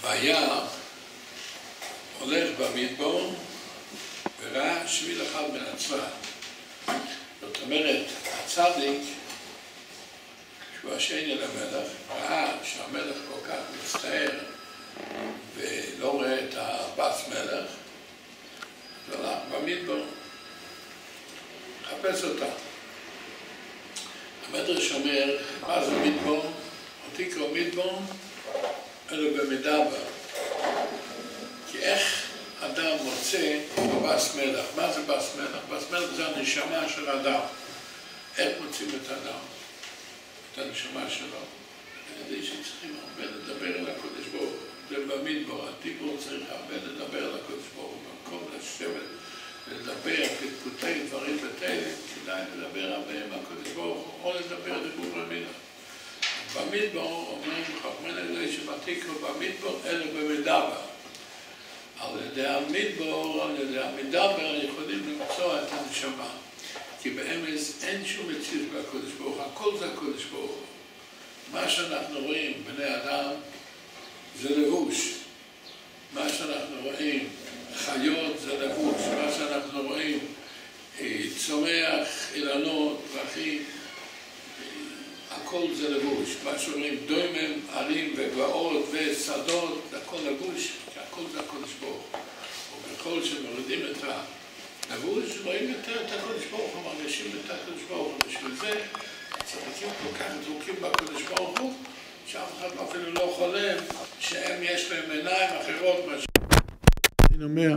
והיה הולך במדבר וראה שביל אחד בנצרת. זאת אומרת, הצדיק, שהוא השני למלך, ראה שהמלך כל כך מצטער ולא רואה את הבת מלך, אז הלך במדבר, חפש אותה. המדרש אומר, מה זה מדבר? אותי קרוא מדבר, אלו במדבר. כי איך אדם מוצא בבס מלך? מה זה בס מלך? בס מלך זה הנשמה של אדם. איך מוצאים את האדם? את הנשמה שלו? על ידי שצריכים הרבה לדבר על הקודש ברוך הוא. זה במדבר, הדיבור צריך הרבה לדבר על הקודש ברוך הוא. במקום לשבת ולדבר פתקותי דברים ותאלה, כדאי לדבר הרבה עם הקודש ברוך הוא, או לדבר דיבור במילה. במדבר אומרים חכמי נגדי שבתיקו במדבר אלו במדבר. על ידי המדבר, על ידי המדבר יכולים למצוא את הנשמה. כי באמס אין שום מציאות בקודש ברוך הוא, הכל זה הקודש ברוך הוא. מה שאנחנו רואים בני אדם זה לבוש. מה שאנחנו רואים חיות זה לבוש. מה שאנחנו רואים צומח, אילנות, פרחים, הכל זה לבוש. מה שאומרים דוימם, ערים וגבעות ושדות, זה הכל לבוש, כי הכל זה הקודש ברוך הוא. ובכל שמורידים את הלבוש, רואים יותר את הקודש ברוך הוא, מרגישים את הקודש ברוך הוא. בשביל זה הצדיקים כל כך דבוקים בקודש ברוך הוא, שאף אחד אפילו לא חולם שהם יש להם עיניים אחרות משהו. אני אומר,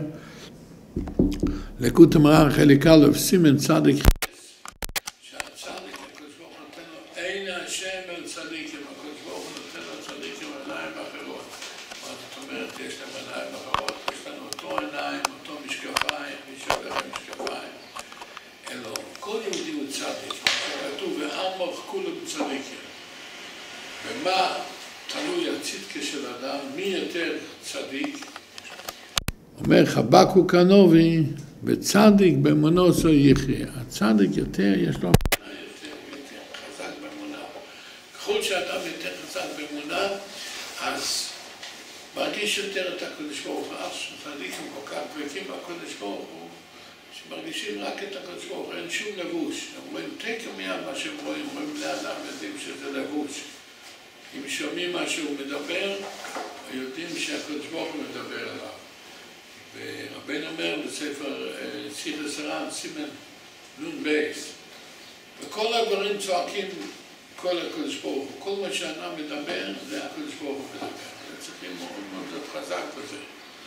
לקוט המרן חלק א' סימן צדיק שהצדיק הקודש ברוך הוא נותן לו עין השם אל צדיקים, הקודש ברוך הוא נותן לו צדיקים עיניים אחרות. מה זאת אומרת? יש להם עיניים אחרות, יש לנו אותו עיניים, אותו משקפיים, מי שעובר משקפיים. אלו, כל יהודי הוא צדיק, כתוב ועמך כולם צדיקים. ומה תלוי הצדקה של אדם, מי יותר צדיק? אומר חבקוק הנביא, וצדיק באמונו זו יחיה. הצדיק יותר, יש לו יותר חזק באמונה. ככל שאדם יותר חזק באמונה, אז מרגיש יותר את הקודש ברוך הוא. הצדיקים כל כך דבקים בקודש ברוך הוא, שמרגישים רק את הקודש ברוך הוא, אין שום לבוש. הם רואים תקר מיד מה שהם רואים, רואים בני אדם יודעים שזה לבוש. אם שומעים מה שהוא מדבר, יודעים שהקודש ברוך הוא מדבר עליו. ורבנו אומר בספר סיכס הר"ן, סימן נון בייס, וכל הדברים צועקים כל הקודש ברוך הוא. כל מה שאדם מדבר, זה הקודש ברוך הוא מדבר. צריכים מאוד מאוד להיות חזק בזה.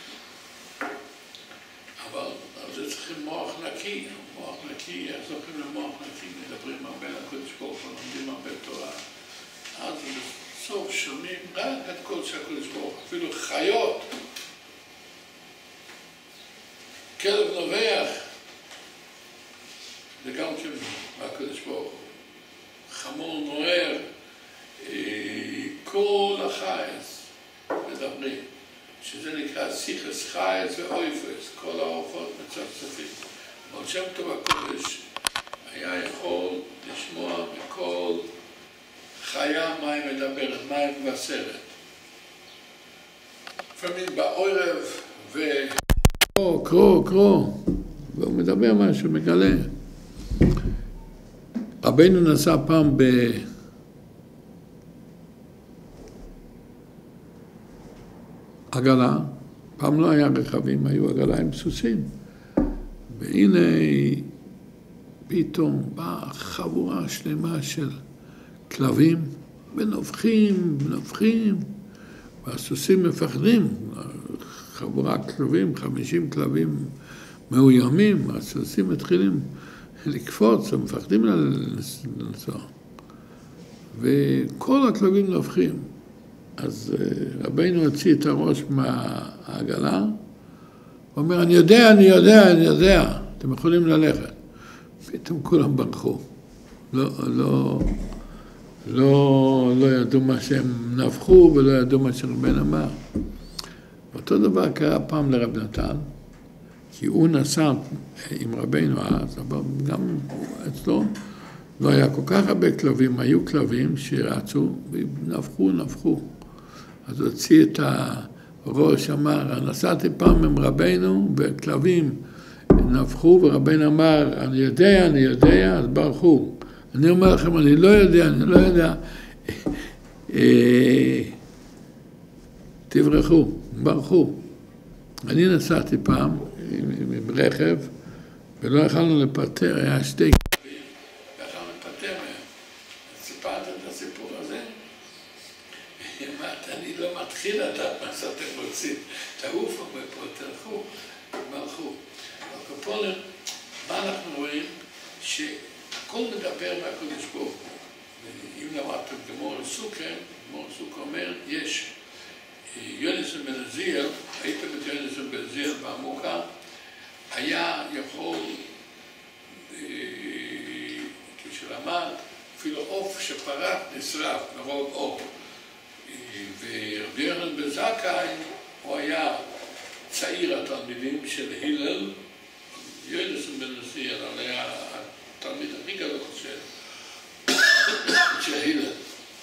אבל על זה צריכים מוח נקי. מוח נקי, איך זוכים למוח נקי? מדברים הרבה על הקודש ברוך הוא, לומדים הרבה תורה. אז בסוף שומעים רק את כל שהקודש ברוך הוא. אפילו חיות. כלב נובח, זה גם כן מהקודש ברוך הוא. חמור נוער, כל החייס מדברים, שזה נקרא סיכס חייס ואויפס, כל האורחות מצפצפים. אבל שם טוב הקודש היה יכול לשמוע בכל חיה מה היא מדברת, מה היא מבשרת. לפעמים בעורב קרוא, והוא מדבר משהו, מגלה. רבנו נסע פעם בעגלה, פעם לא היה רכבים, היו עגלה עם סוסים. והנה פתאום באה חבורה שלמה של כלבים, ונובחים, והסוסים מפחדים. חבורת כלבים, 50 כלבים מאוימים, הסוסים מתחילים לקפוץ, הם מפחדים לנסוע. וכל הכלבים נובחים. אז רבינו הוציא את הראש מהעגלה, הוא אומר, אני יודע, אתם יכולים ללכת. פתאום כולם ברחו. לא ידעו מה שהם נבחו ולא ידעו מה שרבנו אמר. אותו דבר קרה פעם לרב נתן, כי הוא נסע עם רבנו אז, אבל גם אצלו לא היה כל כך הרבה כלבים, היו כלבים שרצו ונבחו. אז הוא הוציא את ראש אמר, נסעתי פעם עם רבנו, וכלבים נפחו, ורבנו אמר, אני יודע, אז ברחו. אני אומר לכם, אני לא יודע. תברחו, ברחו. אני נסעתי פעם עם רכב, ולא יכולנו לפטר, היה שתי כלבים, יכולנו לפטר מהם. סיפרת את הסיפור הזה? אני לא מתחיל לדעת מה שאתם רוצים. תעופו מפה, תלכו, ברחו. בקופונים, מה אנחנו רואים? שהכל מדבר מהקדוש ברוך הוא. אם למדתם גמור סוכר אומר, יש יונסון בן עזיאל, הייתם את יונסון בן עזיאל בעמוקה, היה יכול, כשלמד, אפילו עוף שפרק נשרף מרוב עוף. ורבי יוחנן בן זכאי, הוא היה צעיר התלמידים של הלל, יונסון בן עזיאל, היה התלמיד הכי גדול של הלל.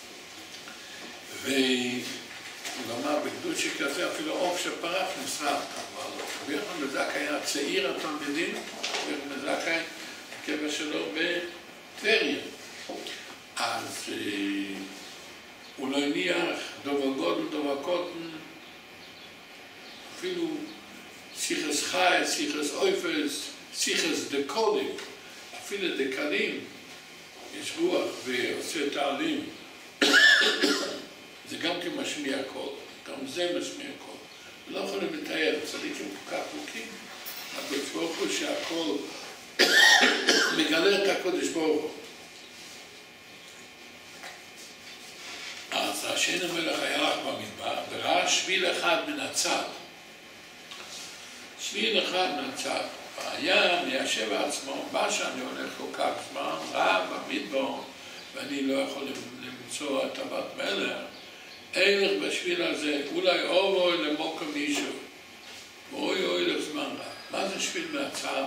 והוא אמר, בגדוד שכזה אפילו עוף שפרח נשרף. אבל רבי יוחנן בן זכאי היה צעיר התלמידים, רבי יוחנן בן זכאי, הקבר שלו בטבריה. אז הוא לא הניח דובר גודל, דובר קוטן, אפילו סיכס חי, סיכס אויפס, סיכס דקולים, אפילו דקלים, יש רוח ועושה תעלים. זה גם כמשמיע קול, גם זה משמיע קול. לא יכולים לתאר, צדיקים כל כך חוקים, הקדוש ברוך הוא שהקול מגלה את הקדוש ברוך הוא. אז השן המלך היה רק במדבר, וראה שביל אחד מן הצד. שביל אחד מן הצד. והיה מיישב עצמו, מה שאני הולך כל כך זמן, ראה במדבר, ואני לא יכול למצוא את הבת מלך, הלך בשביל הזה, אולי אוי למוקר מישהו, ואוי לזמן רב. מה זה שביל מהצד?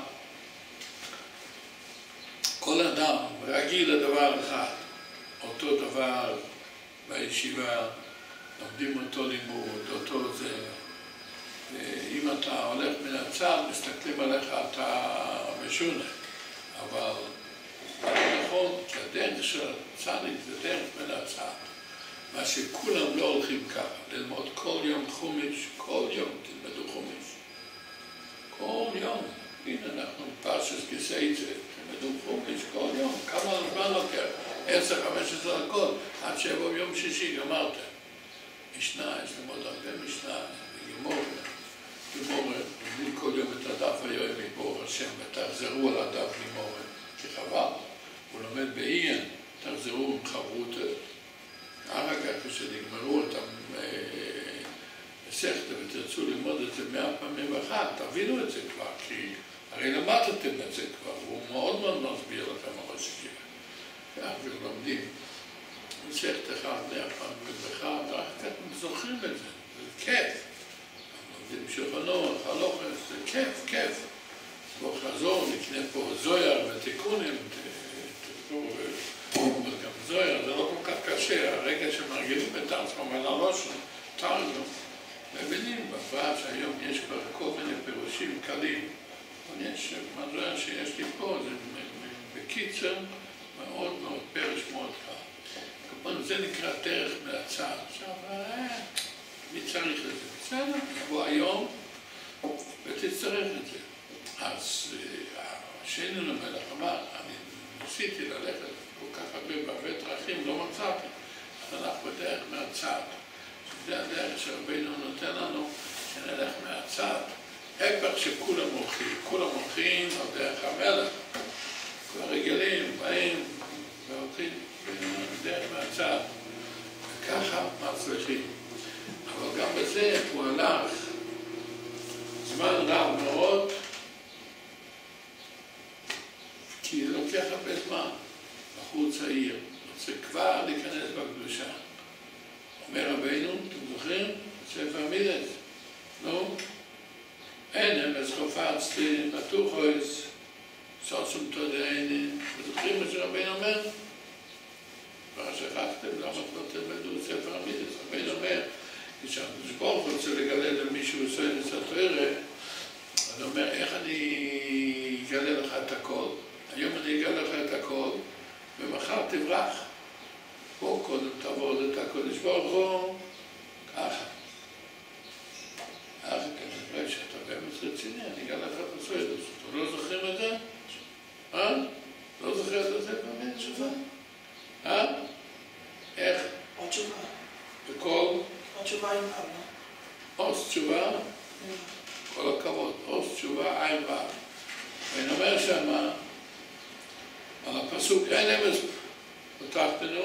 כל אדם רגיל לדבר אחד, אותו דבר בישיבה, לומדים אותו לימוד, אותו זה. אם אתה הולך מן הצד, מסתכלים עליך, אתה משונה. אבל נכון, שהדרך של הצדיק זה דרך מן הצד. מה שכולם לא הולכים ככה, ללמוד כל יום חומש, כל יום תלמדו חומש. כל יום. הנה אנחנו פרשת כסייצה, תלמדו חומש כל יום. כמה זמן לוקח? 10-15 דקות, עד שיבוא יום שישי, גמרתם. משנה, יש ללמוד הרבה משנה, וגמור, בלי כל יום את הדף היומי, ברוך השם, ותחזרו על הדף גמור, כי חבל. הוא לומד בעיין, תחזרו עם חברות. אחר כך כשנגמרו את המסכת ותרצו ללמוד את זה 100 פעמים ואחת, תבינו את זה כבר, כי הרי למדתם את זה כבר, והוא מאוד מאוד מסביר לכם על השקיעה. כך ולומדים מסכת אחד 100 פעמים ואחת, ואחר כך זוכרים את זה, זה כיף. לומדים שולחנות, הלוכס, זה כיף. בואו חזור, נקנה פה זויר ותיקונים, גם זויר, זה לא כל כך קשה, הרגע שמרגילים את עצמם על הלושן, תרגום, מבינים בפרט שהיום יש כבר כל מיני פירושים קלים, אבל יש זויר שיש לי פה, זה בקיצר מאוד מאוד, פרש מאוד קל. כמובן, זה נקרא דרך מהצד. עכשיו, מי צריך את זה? בסדר, יבוא היום ותצטרך את זה. אז השני למלך אמר, אני ניסיתי ללכת כל כך הרבה בהרבה דרכים, לא מצאתי. אז הלך בדרך מהצד. שזה הדרך שרבינו נותן לנו, שנלך מהצד. הפך שכולם הולכים על דרך המלך. כל הרגלים באים והולכים בדרך מהצד. וככה מצליחים. אבל גם בזה הוא הלך זמן רב מאוד, כי זה לוקח הרבה זמן. בחור צעיר, רוצה כבר להיכנס בקדושה. אומר רבינו, אתם זוכרים? ספר מידס. נו? אין, אז חופצתי, מתוחויס, סוסום תודעני. וזוכרים מה שרבינו אומר? כבר שכחתם, למה לא תלמדו ספר מידס? רבינו אומר, כשהקדוש ברוך הוא רוצה לגלה למישהו עושה את התורה, אז הוא אומר, איך אני אגלה לך את הכל? היום אני אגלה לך את הכל, ומחר תברח. בוא קודם תעבוד את הקדוש ברוך הוא, ככה. אז כנראה שאתה באמת רציני, אני אגלה לך את הסוידוס. אתה לא זוכר את זה? לא זוכר את זה באמת? תשובה. איך? עוד תשובה. בכל? עוד תשובה עם אב, לא? עוס תשובה? כל הכבוד. עוס תשובה, עין ואב. ואני אומר שמה, על הפסוק אין אמס פתחתנו,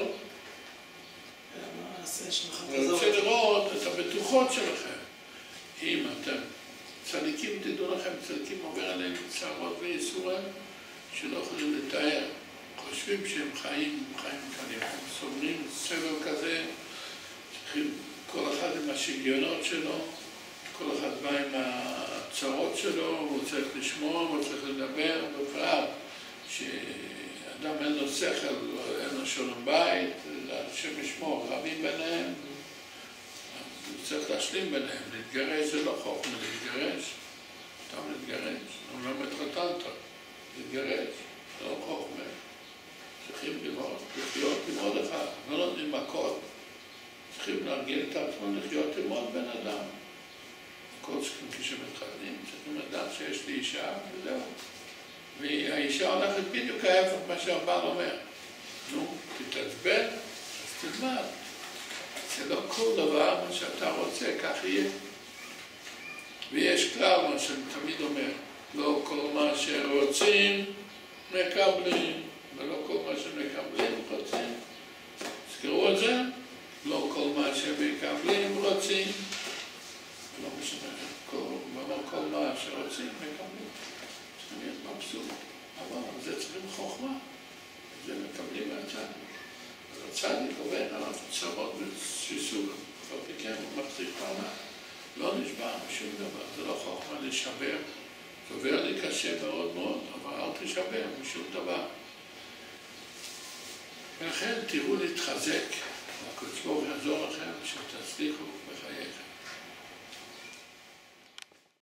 אני רוצה לראות את הבטוחות שלכם. אם אתם צדיקים, תדעו לכם, צדיקים עובר עליהם צערות וייסורים שלא יכולים לתאר. חושבים שהם חיים קלים, הם סובלים סבל כזה, צריכים כל אחד עם השגיונות שלו, כל אחד בא עם הצרות שלו, הוא צריך לשמוע, הוא צריך לדבר, בפרט שאדם אין לו שכל, אין לו שלום בית, השם ישמור, רבים ביניהם, הוא צריך להשלים ביניהם, להתגרש זה לא חוכמה, להתגרש, סתם להתגרש, הוא לא מתחתנת, להתגרש, זה לא חוכמה. צריכים לראות, לחיות עם עוד אחד, לא נותנים מכות. צריכים להרגיל את עצמם לחיות עם עוד בן אדם. כל שכם כשמתחתנים, צריכים לדעת שיש לי אישה, וזהו. והאישה הולכת בדיוק ההפך מה שהבעל אומר. נו, תתעצבן, אז תלמד. זה לא כל דבר מה שאתה רוצה, כך יהיה. ויש כלל מה שאני תמיד אומר, לא כל מה שרוצים, מקבלים. ולא כל מה שמקבלים רוצים. תזכרו את זה? לא כל מה שמקבלים רוצים. לא משנה, כל מה שרוצים מקבלים. צריכים להיות מבסוט. אבל זה צריכים חוכמה. זה מקבלים מהצדיק. אז הצדיק עובד על הצרות ושיסוג. אבל מכן הוא מחזיק פעמה. לא נשבע משום דבר. זה לא חוכמה לשבר. זה עובר לי קשה מאוד מאוד, אבל אל תשבר משום דבר. ולכן תראו להתחזק, הקדוש ברוך הוא יעזור לכם שתצליחו בחייכם.